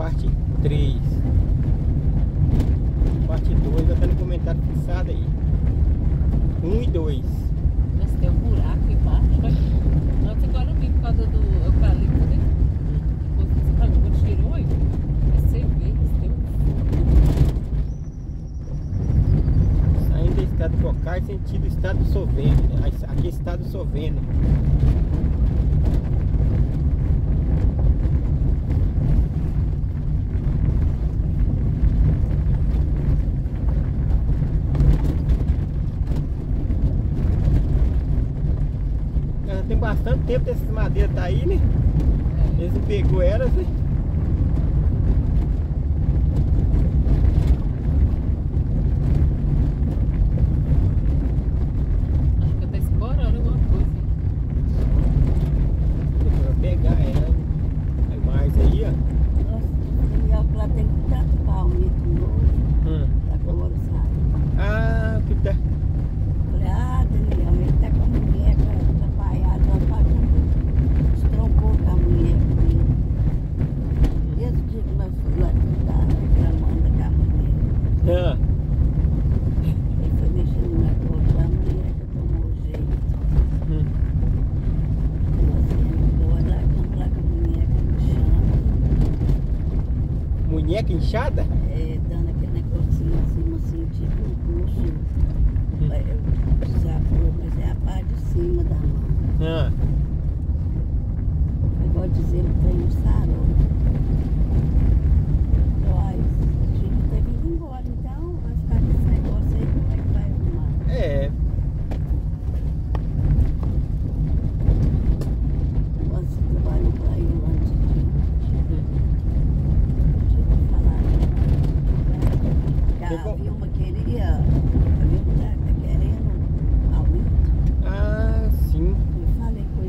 parte 3. Parte 2 já tá no comentário fixado aí. 1 e 2. Mas tem um buraco embaixo. Antes agora eu vi por causa do eucalipto, né? Depois que esse caminhão tirou aí. Você vê, tem um Saindo da estrada Cocai, sentido estado Sovene. Aqui é estado Sovene. Tem bastante tempo dessas madeiras tá aí, né? Eles não pegou elas, né? Acho que tá escorando alguma coisa. Pra pegar ela. Aí mais aí, ó. Nossa, lá tem tanto palmito novo. Tá colorado. Ah, que tá. Falei, Daniel, ele tá com a mulher atrapalhada, ela estrompou com a mulher dele. Esse dia que nós fomos lá tentar reclamando com a mulher. Ele foi mexendo na cor da mulher que tomou jeito. Nós lá, vamos lá com a mulher que chama. Munheca inchada? Dando aquele negocinho em cima, assim, tipo um pulso. Sabor, mas é a parte de cima da mão. Eu vou dizer que tem um sarou. Mas a gente tá vindo embora, então vai ficar com esse negócio aí, como é que vai arrumar? É. Quando você trabalha pra ir lá antes de falar. Que a Vilma queria, a Vilma tá querendo aumento. Ah, sim. Eu falei com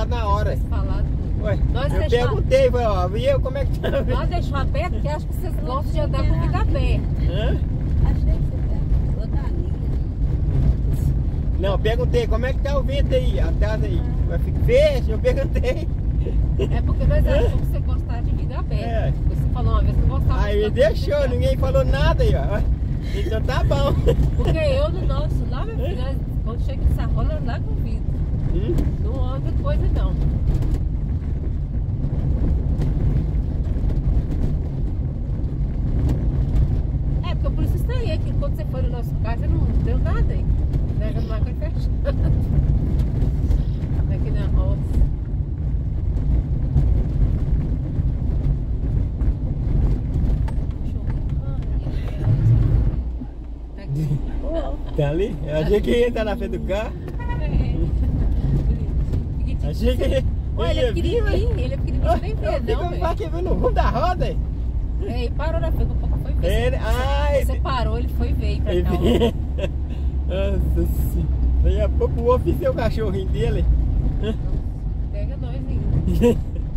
na hora. Falado. Ué, Nós eu perguntei, falei, ó, e eu como é que tá? Nós deixamos aberto porque acho que vocês gostam de andar com o vidro aberto. Hã? Achei que você perguntou da linha. Não, eu perguntei, como é que tá o vento aí, atrás aí? Vai ficar fecha, eu perguntei. É porque nós achamos que você gostava de vidro aberto. É. Você falou uma vez que não gostava Aí de deixou, ninguém falou nada aí, ó. Então tá bom. Porque eu no nosso, lá, meu filho, nós, quando chega em sacola, lá com vidro. Não anda coisa não. É, porque por isso eu estranhei que quando você foi no nosso carro, não deu nada aí. Nega no água fechada. Aqui na roça. Tá ali? Eu achei que ia estar na frente do carro. Achei que Olha, ele é pequenininho, ele é pequenininho, nem vê, não, velho. velho. Aqui vendo o rumo da roda aí. É, e parou na frente, o papai foi ver. Ele, Você parou, ele foi ver aí pra cá. Nossa senhora. Daqui a pouco o oficial o cachorrinho dele. Pega nós ainda.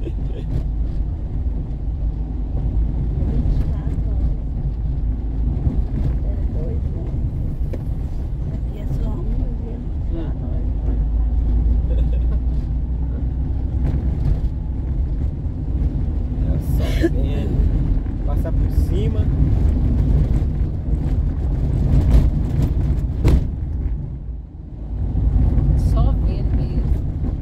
Aqui é só um, É só vendo. Passar por cima. Só vendo mesmo.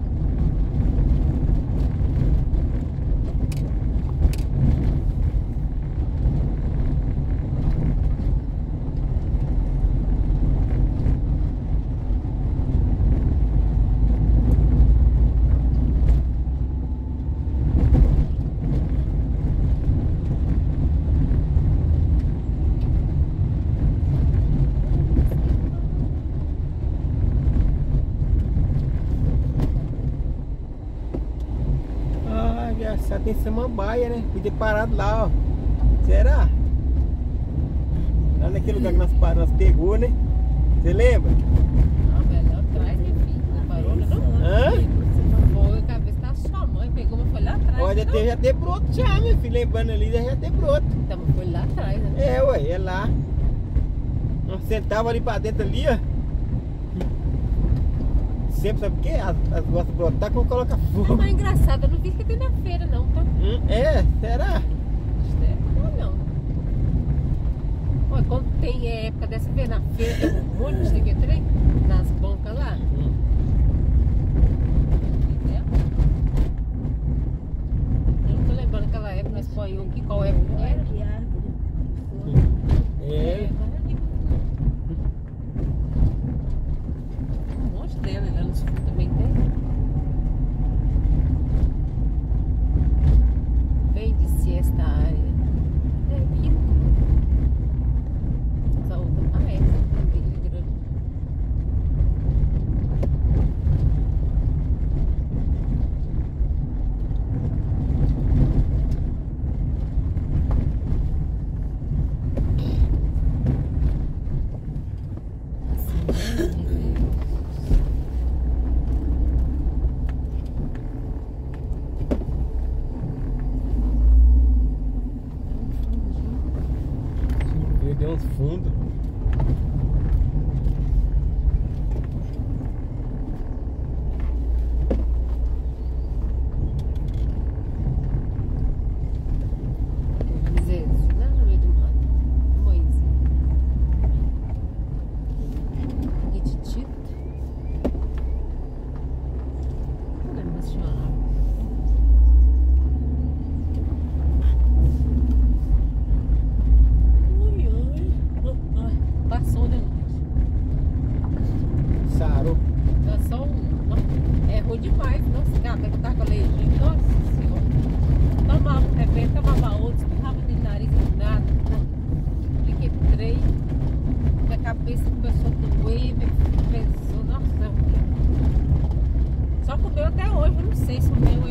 Ah, engraçado, tem samambaia, né? Podia ter parado lá, ó. Será? Lá naquele lugar que nós paramos, nós pegou, né? Você lembra? Ah, melhor atrás, meu filho. Não parou, não? Hã? Foi, a cabeça da sua mãe, pegou, mas foi lá atrás. Olha, não? já tem broto já, meu filho. Lembrando ali, já tem broto. Então, foi lá atrás, né? É, ué, é lá. Nós sentava ali pra dentro ali, ó. Sempre, sabe o quê? As gostas de brotar quando coloca É fogo. mais engraçado, eu não vi que tem na feira, não, tá? É, será? Não. Olha, quando tem época dessa vez na feira, tem um monte de trem nas bancas lá. Entendeu? Eu não tô lembrando aquela época, nós põe aqui, qual época que era? que árvore. É. Um monte dela, lá no sul também tem. Vende-se esta área. É aqui. Essa outra. Ah, é. Também é grande. Deu uns fundos. Dizer, lá no meio do mato. Moisés. E Titito. Não lembro se chamava. Passou, né, Luiz? Sarou. Tá só um. É ruim demais. Nossa, cara, que tá com alergia. Nossa senhora. Tomava um repente, tomava outro, espirrava de nariz e nada. Fiquei três. Minha cabeça começou a doer, pesou. Nossa, é horrível. Só que o meu até hoje, eu não sei se o meu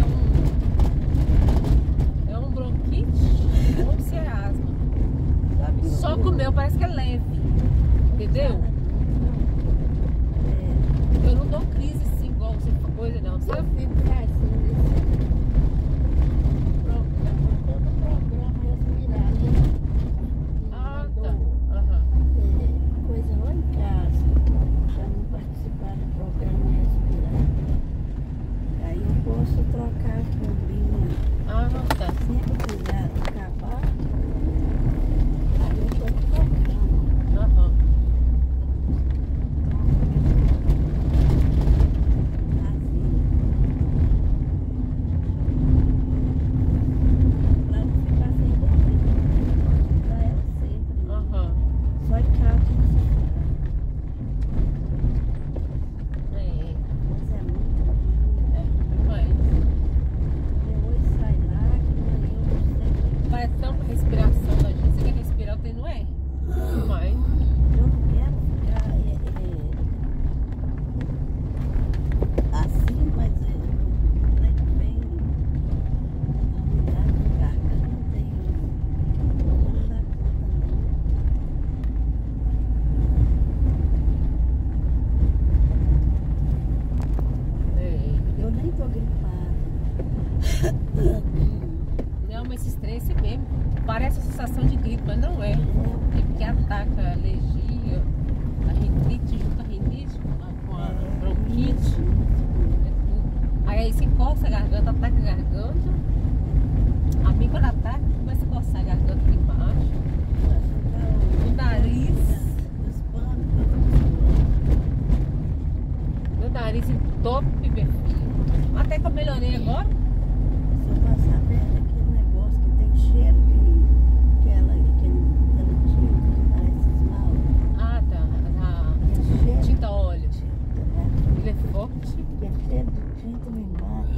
é um bronquite ou se é asma. Só que o meu parece que é leve. Entendeu? Eu não dou crise assim, igual você coisa não. Seu Sabe? filho faz tô gripada. Não, mas esses três é mesmo. Parece a sensação de gripe, mas não é. É porque ataca a alergia, a rinite, junto a rinite com a bronquite. É tudo. Aí se coça a garganta, ataca a garganta. A mim quando ataca, começa a coçar a garganta aqui embaixo. O nariz. Meu nariz entope, meu filho. Até que eu melhorei agora. Se eu passar perto daquele negócio que tem cheiro que ela tinha, que parece esmalte. Ah, tá. É cheiro. Tinta óleo. Tinta, Ele é forte. é cheiro de tinta me mata.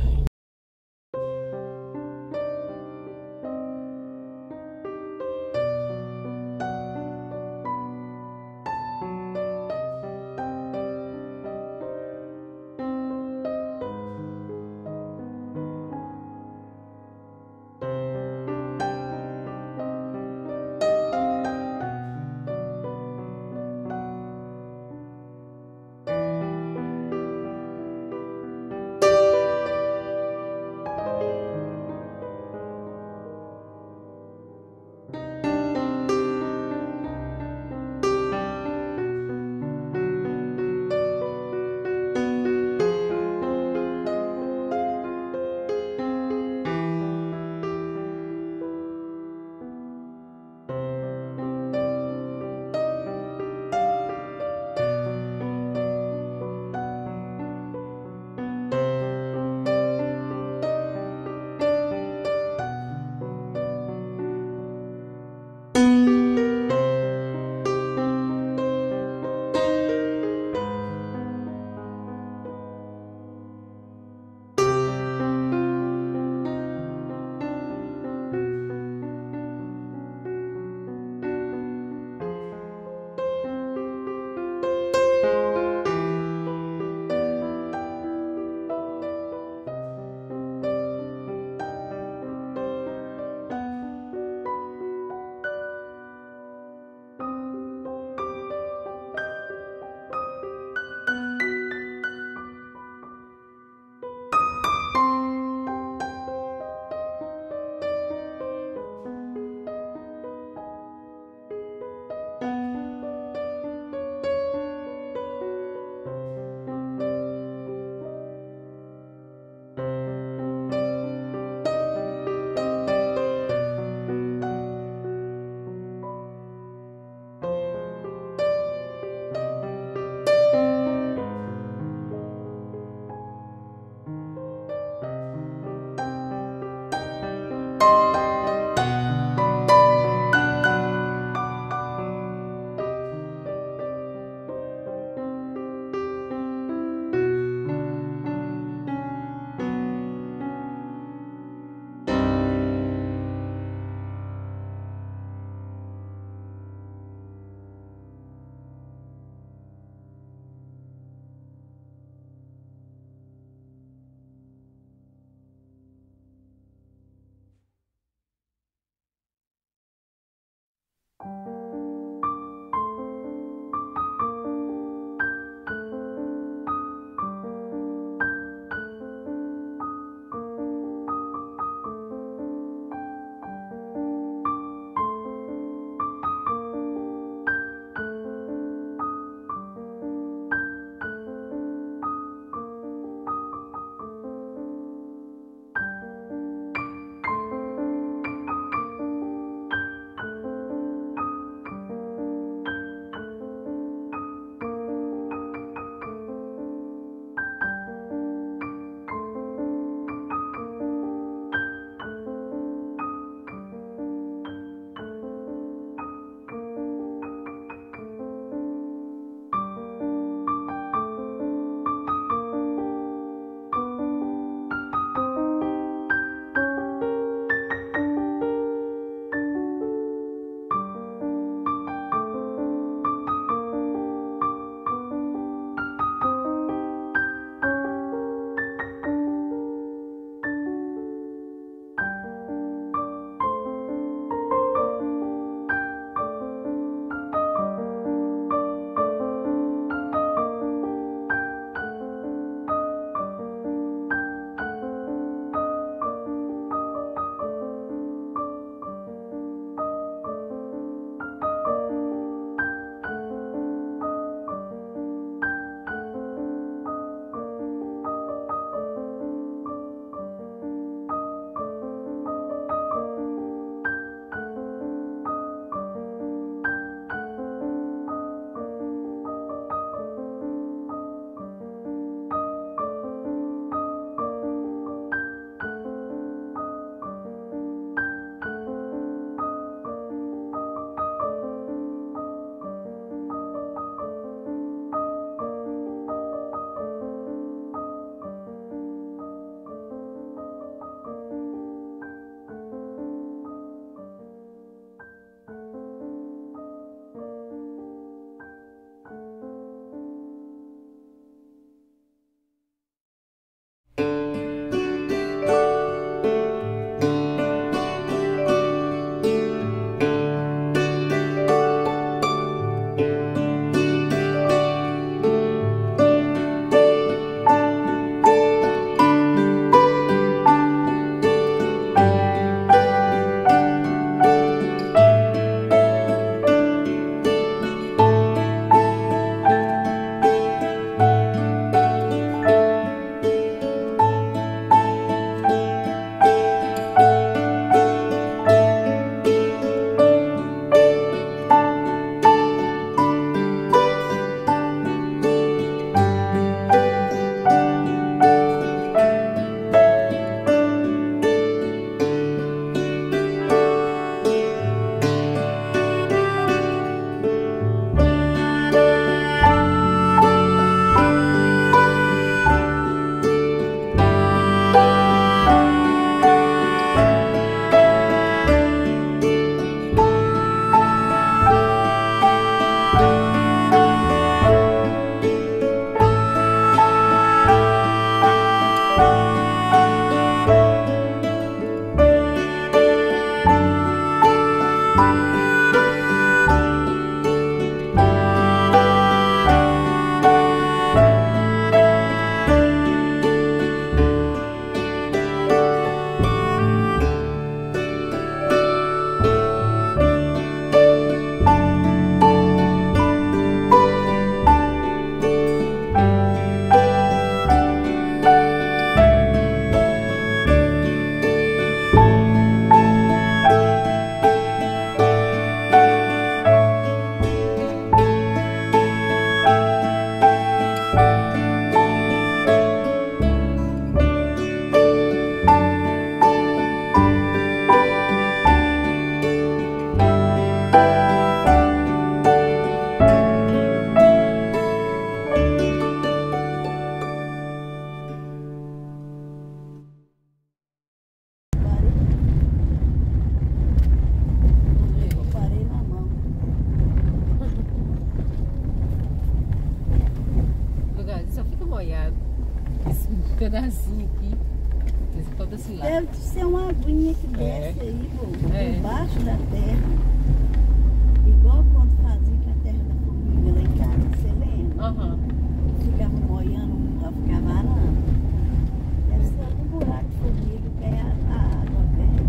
só fica molhado. Esse pedacinho aqui. Esse pau desse lado. Deve ser uma aguinha que desce aí, pô, É. embaixo da terra. Igual quando fazia com a terra da formiga lá em casa, você lembra? Aham. Ficava molhando, ficava arando. Deve ser algum buraco de formiga que é a água velha.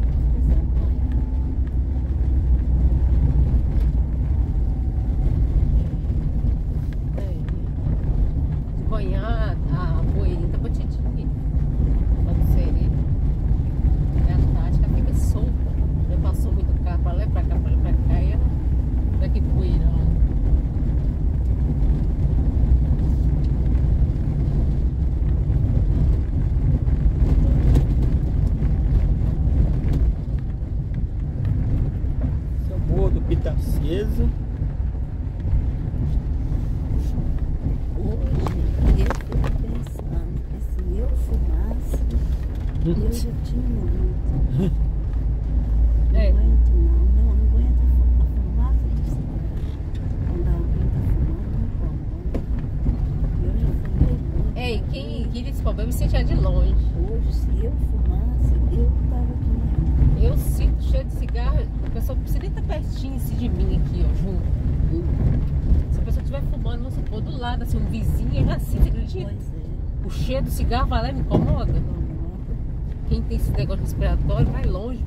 De manhã a poeirinha tá batidinha. Quando sereno. E à tarde ela fica solta. Já passou muito carro pra lá e pra cá, pra lá e pra cá. E ela daqui poeirão. Esse é o Morro do Pitaceso. Hoje eu fico pensando que se eu fumasse, eu já tinha morrido. Não É. aguento não aguento a fumaça de cigarro. Quando alguém está fumando, me incomoda. Eu já fumei muito. É, e quem ri desse problema me sentia de longe. Hoje, se eu fumasse, eu estava aqui mais. Eu sinto cheiro de cigarro, a pessoa não precisa nem estar pertinho assim, de mim aqui, ó, junto. Se a pessoa estiver fumando, vamos supor, do lado, assim, um vizinho, eu já sinto, acredita? Pois é, O cheiro do cigarro vai lá e me incomoda. incomoda. Quem tem esse negócio respiratório vai longe.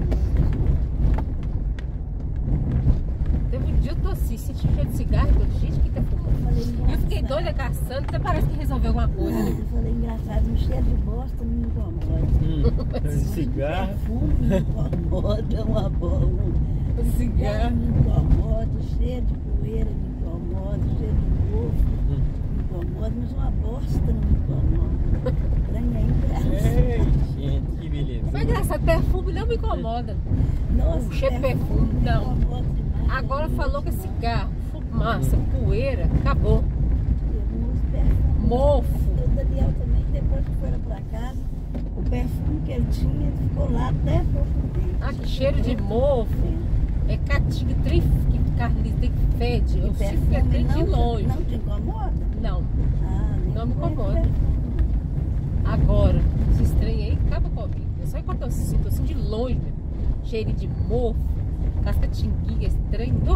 Teve um dia eu tossi, senti cheiro de cigarro, eu falei, gente, quem tá fumando? E eu fiquei doida caçando, até parece que resolveu alguma coisa. Eu falei, engraçado, um cheiro de bosta não me incomoda. Cigarro. Perfume me incomoda, uma bola. O cigarro. Me incomoda, cheiro de poeira me incomoda, cheiro de mofo me incomoda, mas uma bosta não me incomoda. Estranho é engraçado. Ei, gente, que beleza. Mas engraçado, perfume não me incomoda. Nossa, O cheiro de perfume, me não. incomoda demais. Agora falou que cigarro, fumaça, poeira, acabou. Eu uso perfume. Mofo. O Daniel também, depois que foi lá pra casa, o perfume que ele tinha ficou lá até pouco tempo. Ah, que cheiro de mofo. É catinga, trem que carne tem que fede. Eu sinto que é trem de longe. Não te incomoda? Não, Ah, nem Não me foi incomoda. perfume. agora, esse trem aí acaba comigo. É só enquanto eu sinto assim de longe mesmo. Cheiro de mofo, casca de tinguinha, esse trem. De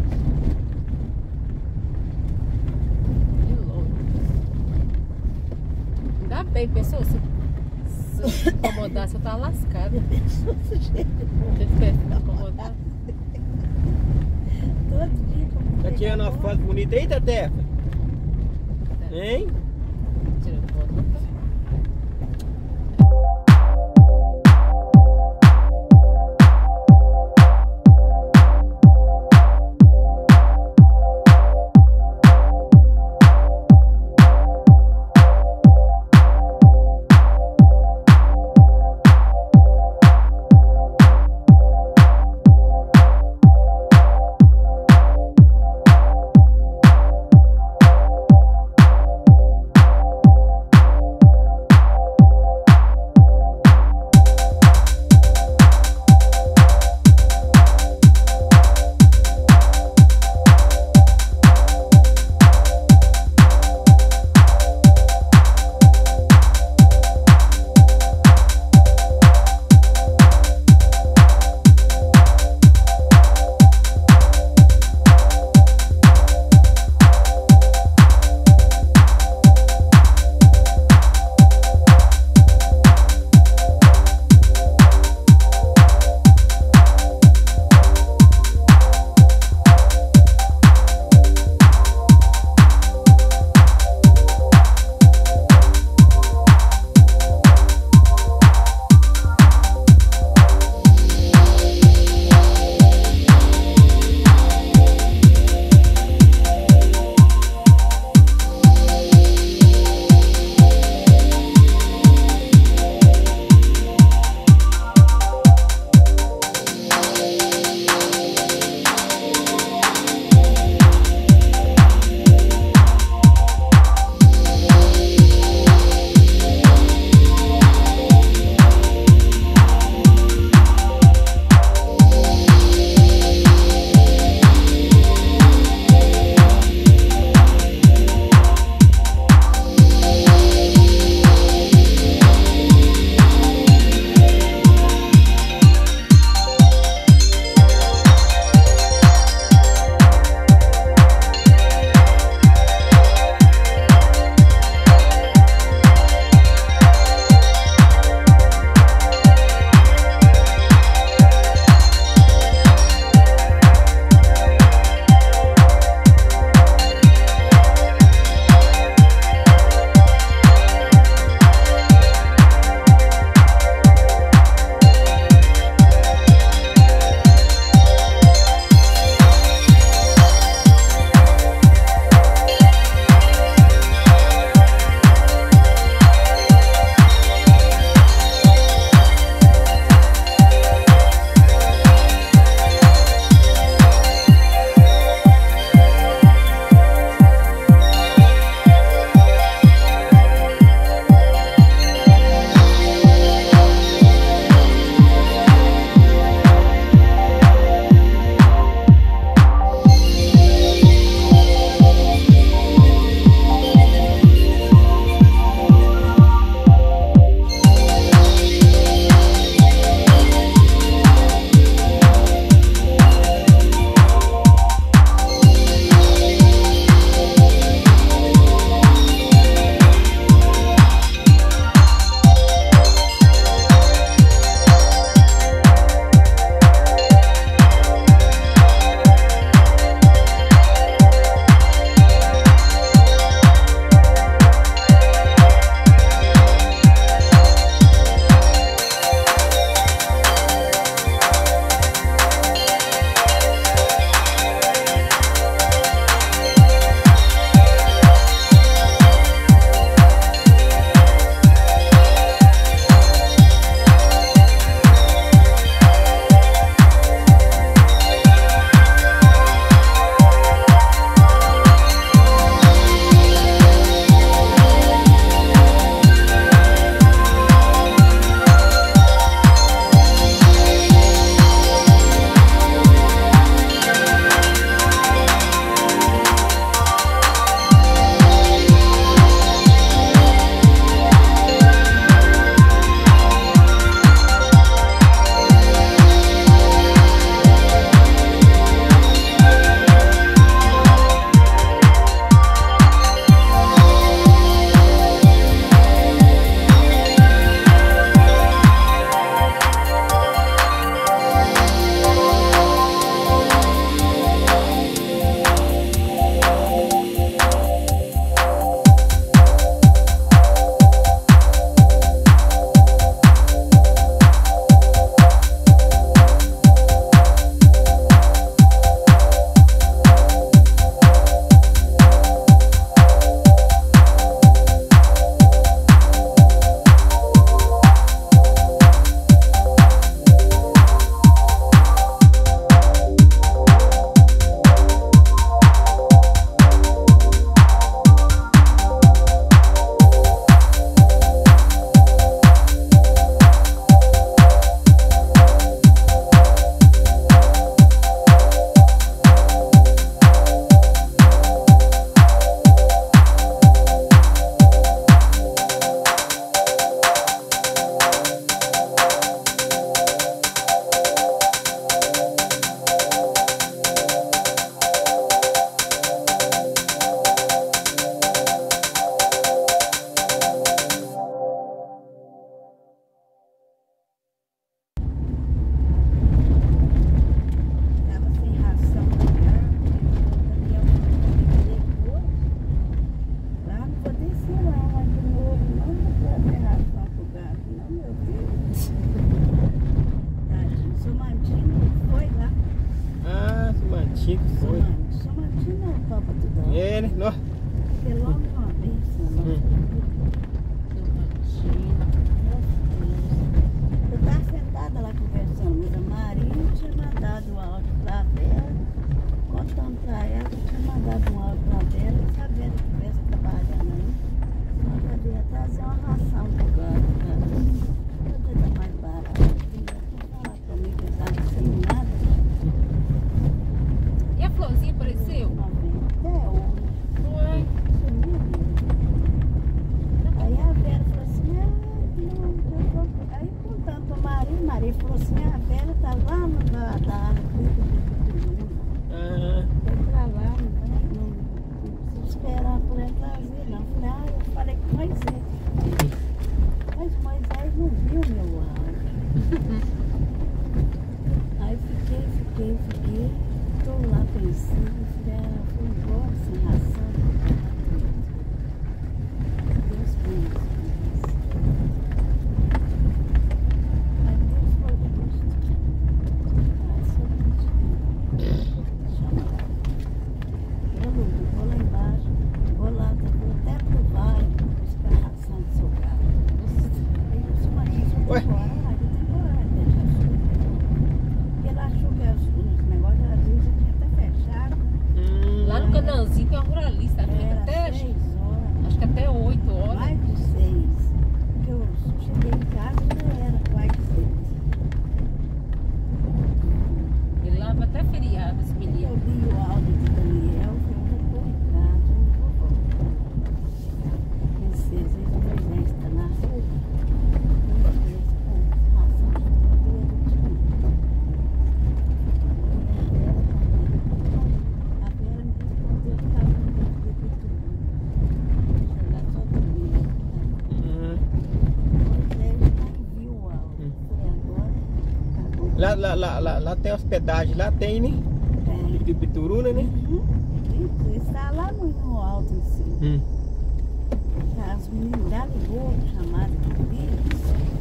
longe. Ainda bem, pessoal, se incomodar, você tá lascado. Pensou esse jeito de boa. Se perfume incomodar. Todo dia como Tá tirando uma foto bonita aí, Tetefa? Hein? Tira foto, não tá? Martinho que foi. São Martinho não topa tudo. É, né? Nossa. Porque logo uma vez, eu estava sentada lá conversando, mas a Marinha tinha mandado um áudio para ela, contando para ela que tinha mandado um áudio para ela, sabendo que estivesse trabalhando aí, ela devia trazer uma ração do gato, para dar mais barato. Falar para mim que estava sem nada. E a florzinha apareceu? Até hoje. Uai. Aí a Vera falou assim, aí contando pra Maria falou assim, a Vera tá lá no da foi pra lá, não se esperar por ela trazer, não. Eu falei com Moisés. Mas Moisés não viu meu áudio. Aí fiquei, tô lá pensando, fui embora sem ração. Deus conhece. Mas Deus foi justo. Eu vou lá embaixo, vou lá, vou até pro vale buscar ração de soldado. Eu sou uma gente, eu tenho coragem, deixa a chuva. Porque ela achou que os negócios da gente já tinha até fechado. Lá no canalzinho tem uma ruralista, fica Era até, 6 horas. acho que até 8 horas. Mais de 6. Porque eu cheguei em casa e já era quase 6. E lá vai até feriado esse Eu menino. vi o áudio de Daniel, eu tô em casa, eu não vou voltar. Princesa, e o Moisés está na rua. A Vera me respondeu que estava no Pipitu. Ela só dormia. Moisés nem viu o áudio. Foi agora. Lá tem hospedagem, lá tem, né? Tem. De Pituruna, né? Está lá no alto em cima. As meninas já ligou, chamaram de filhos.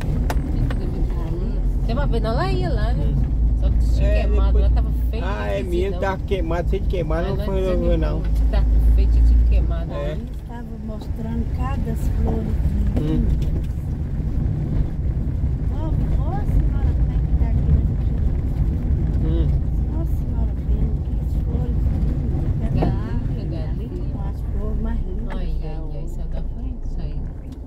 Tem uma vez, não, ela ia lá, né? Só que tinha queimado, depois... lá tava feio. É mesmo, tava queimado, cheio de queimado, não foi não. Tá feio, tinha queimado. É. Aí estava mostrando cada flores lindas. Nossa senhora, como é que está aqui nessa tia? Nossa senhora, vendo que flores lindas. Cada árvore, Galinha. com as flores mais lindas. Ai, saiu da frente, isso aí.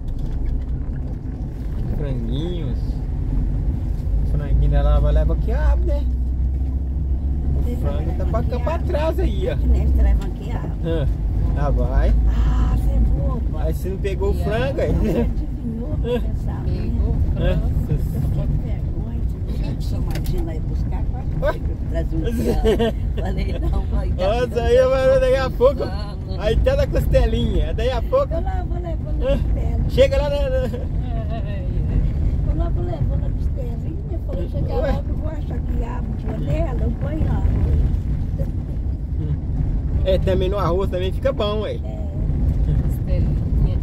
Franguinhos. Franguinho leva aqui a árvore, né? O frango tá pra cá pra trás aí, ó. Eles levam aqui a árvore. Ah, vai. Ah, você é boba. Aí você não pegou o frango aí. Você adivinhou pra pensar. Pegou o frango. Eu Nossa. fiquei com vergonha de deixar de sua Martina aí buscar. Quase que eu trazer um cigarro. Falei, não, vai dar. Nossa, aí vai daqui a pouco. Aí tá na costelinha. Daí a pouco. Eu lá vou levando a costela. Chega lá na. Eu lá vou levando a costelinha. Eu falei, chegar Ué. logo, eu vou achar que abre de panela, eu ponho lá. É, também no arroz também fica bom, ué. Costelinha.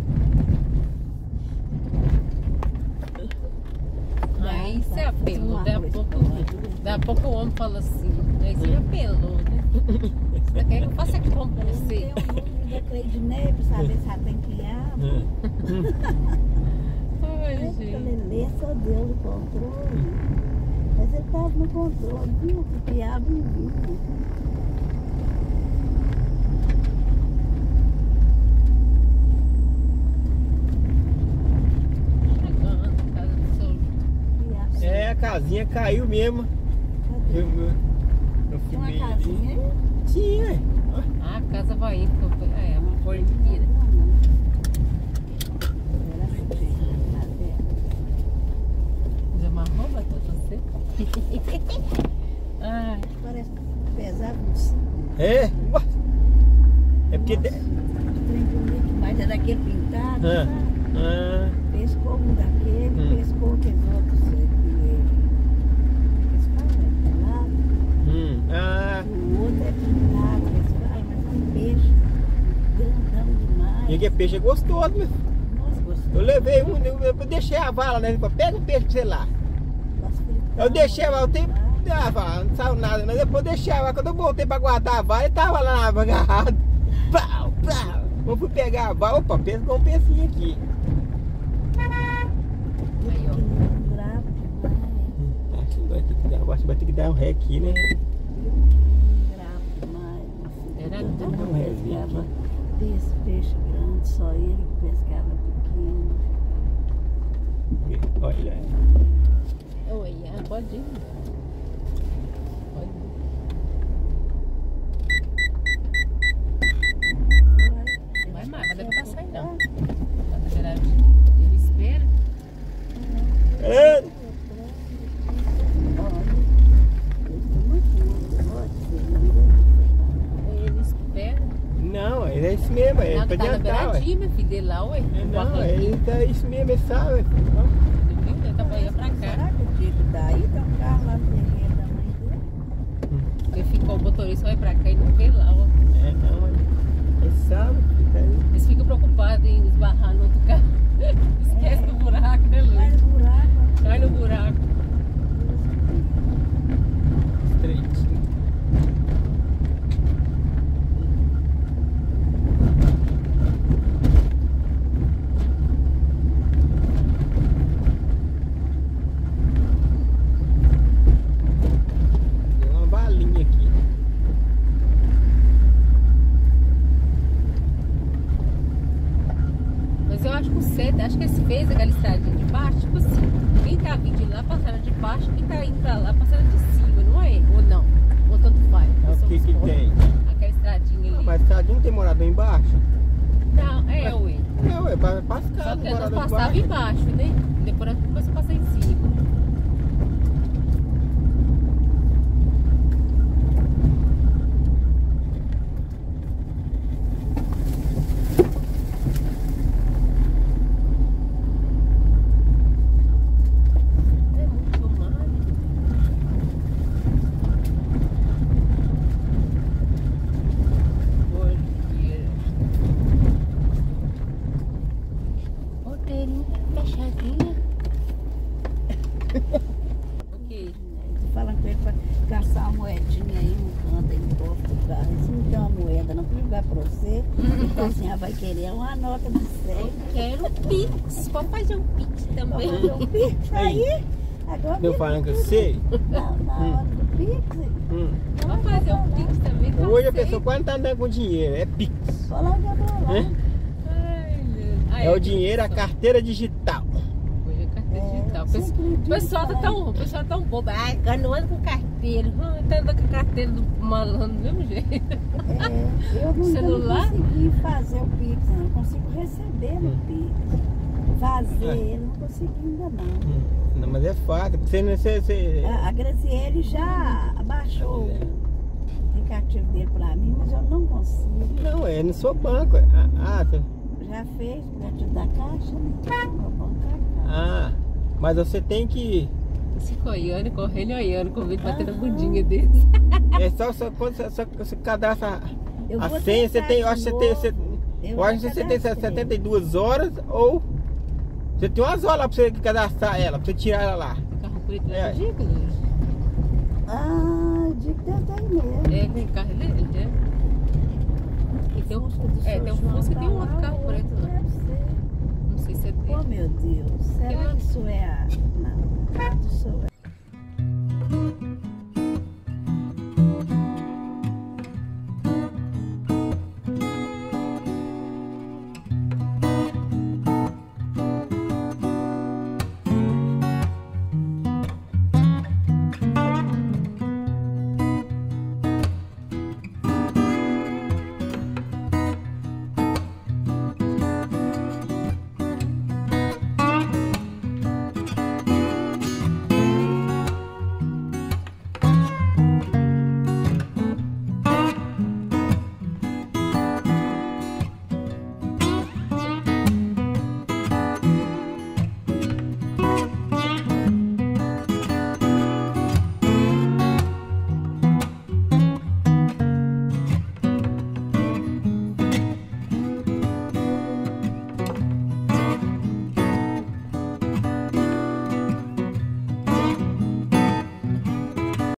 Aí você apelou, daí a pouco o homem fala assim, aí você apelou, né? Você quer que eu faça como pra Eu não você? tenho um número da Cleidinei pra saber se ela tem que abre. Ai, Essa gente. Lelê só Deus no controle. Mas ele estava no controle, viu? Porque abre e vinha. Chegando, casa do seu. É, a casinha caiu mesmo. Cadê? Eu Tinha uma filmei ali. casinha aí? Tinha, ué. Ah, a casa vai indo, é uma porqueira. Desamarrou, Batata, você? Ai, Parece pesado assim. É? Ué. É porque. Nossa, trem bonito, mas é daquele pintado, Ah. sabe? Ah, Pescou um daquele, pescou aqueles outros aqui. Eles falam, é pelado. ah. O outro é pintado, eles falam, mas é um peixe grandão demais. E que peixe é gostoso, meu. Nossa, gostei. Eu levei um, eu deixei a vala, né? Pega um peixe pra você lá. Eu deixei a vala, tem não saiu nada, mas depois deixava. Quando eu voltei pra guardar a vara, ele tava lá na água agarrado. Pau, pau. Eu fui pegar a vara, opa, pegou um pecinho aqui. Aí, ó. Bravo demais. Acho que vai ter que dar um ré aqui, né? Bravo demais. Era Eu tudo não um rezinho pescava aqui. desse peixe grande, só ele que pescava pequeno. Olha. Oi, pode ir. Pode ir. Vai mais, mas deve passar aí não. Ele espera. É. Ele espera. Não, ele é isso mesmo, é Não, pra que tá na adiantar, ué. beiradinha, meu filho, dele lá, ué. Não, ele tá isso mesmo, ele sabe. Ó. Ele viu? Ele tava indo pra cá. Será que o Diego daí tem um carro lá no terreno da mãe dele? Ele ficou, o motorista vai pra cá e não vê lá, ó. É, não, ele sabe. Fica aí. Eles ficam preocupados em esbarrar no outro carro. Esquece do buraco, né, Vai Luiz? no buraco. Cai no buraco. Estreitinho. Deu uma balinha aqui. Mas eu acho que o certo, acho que eles fez aquela estradinha de baixo, tipo assim, quem tá vindo de lá passando de baixo, quem tá indo pra lá passando de cima, não é? Ou não? Ou tanto faz? O que que tem? Aquela estradinha Ah, ali. mas tadinho tem morador embaixo? Não, é, ué. Não, é pra as Só casas, que nós morador passava embaixo. embaixo, né? Depois nós começamos a passar em cima. É muito mágico. Porquê? Roteirinho fechadinho. Ok. Tu fala com ele pra caçar uma moedinha aí no canto, aí no cofre do carro. Se não tem uma moeda, não pode jogar pra você. Então assim, ela vai querer uma nota de 100. Quero Pix. Pode fazer um Pix também. Fazer um Pix aí. Agora Eu falando que eu sei. Não, na hora do Pix. Vamos fazer um Pix também. que eu Hoje a sei. pessoa quando tá andando com dinheiro, é Pix. Coloca pra lá. É? Ai, Deus. Ai, É o dinheiro, a carteira digital. Hoje é carteira digital. O pessoal tá tão bobo. Ai, eu não ando com carteira. Tá andando com a carteira do malandro do mesmo jeito. Eu não Celular? consegui fazer o Pix, eu não consigo receber no Pix. Fazer, eu não consegui ainda não. Não, mas é fácil. Você... A Graziele já abaixou o aplicativo dele pra mim, mas eu não consigo. Não, é no seu banco. Já fez o aplicativo da Caixa, né? Meu banco é a Caixa. Ah, mas você tem que... Esse olhando, correndo e olhando, com medo de bater na bundinha deles. É só quando você cadastra Eu a vou senha, você tentar tem... de Eu acho que novo. eu acho que você tem 72 horas ou... Você tem umas horas lá pra você cadastrar ela, pra você tirar ela lá. O carro preto É. é ridículo. Ah, de que tem mesmo. É, tem carro dele, né? E tem um, Fusca do tem seu um João Fusca e tá tem um outro lá, carro o preto outro lá. deve ser. Não sei se é Oh, dele. meu Deus. Será que isso é a... Não, do seu é.